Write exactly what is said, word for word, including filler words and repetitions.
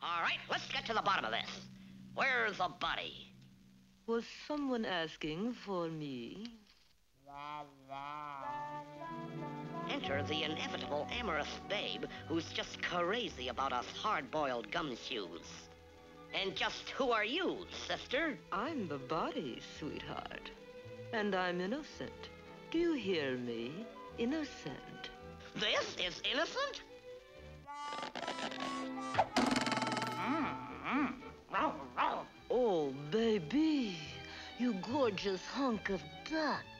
All right, let's get to the bottom of this. Where's the body? Was someone asking for me? Enter the inevitable amorous babe who's just crazy about us hard-boiled gumshoes. And just who are you, sister? I'm the body, sweetheart. And I'm innocent. Do you hear me? Innocent. This is innocent? Oh, baby, you gorgeous hunk of duck.